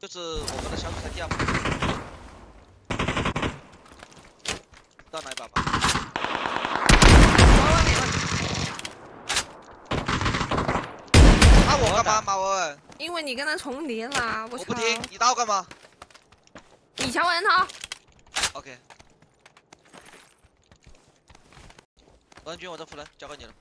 就是我们的小组赛第2把。到哪一把吧？打我干嘛，马文？ 因为你跟他重叠了， 我不听，你打我干嘛？ 你敲人头。 OK。文军，我这副人交给你了。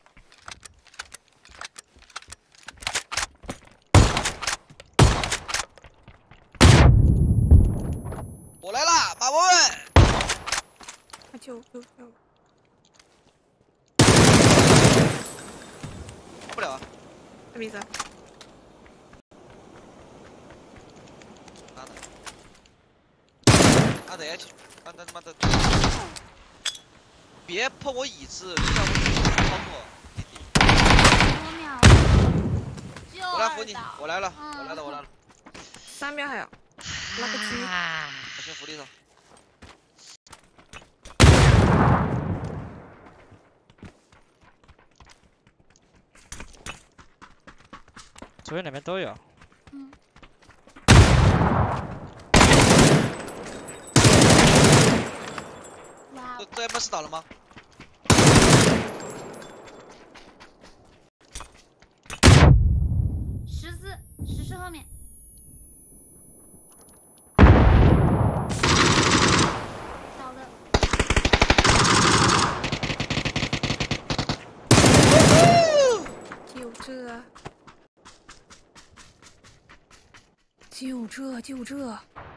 我来啦，马文。 救！ 不了啊。 什么意思？ 拿这去，妈的！别碰我椅子，你让我操作，弟弟。我来扶你，我来了。 3秒还有，拉个狙。 我先扶你走。 左右两边都有。 这 M 4倒了吗 ？14后面。倒了。 就这。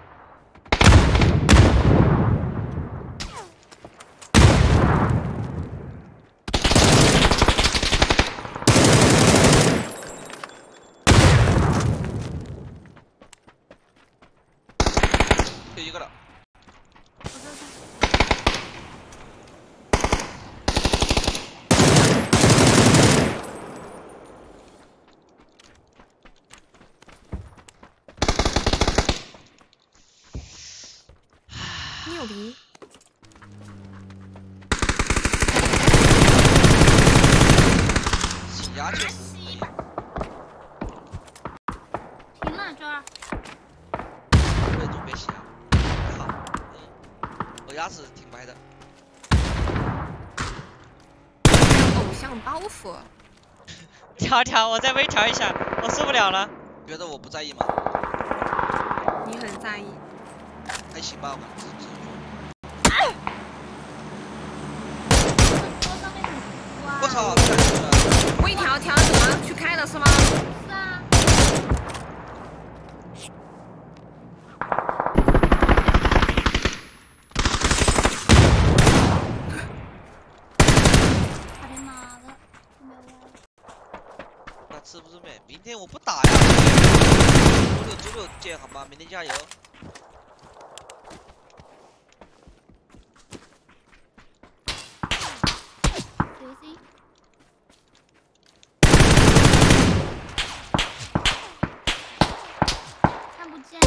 就一个了。 牛逼！ 洗牙去。 停了这儿。 这种别洗啊，还好，我牙齿挺白的。 偶像包袱。 调，我再微调一下，我受不了了。 觉得我不在意吗？ 你很在意。 还行吧，我只是说。我操！ 微调调什么？去开了是吗？ 是啊。 吃不吃面？明天我不打呀，周六见好吗？明天加油。 小心。看不见。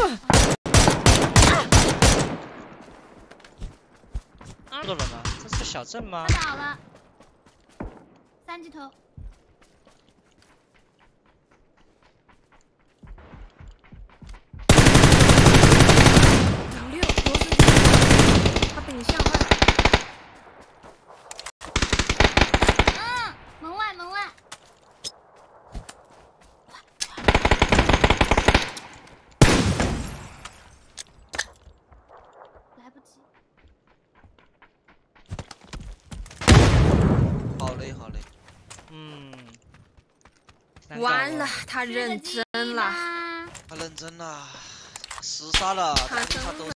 这人呢？这是个小镇吗？ 他倒了。3级头。 你吓坏了！ 门外。来不及。 好嘞。 完了，他认真了。 他认真了，厮杀了，他都。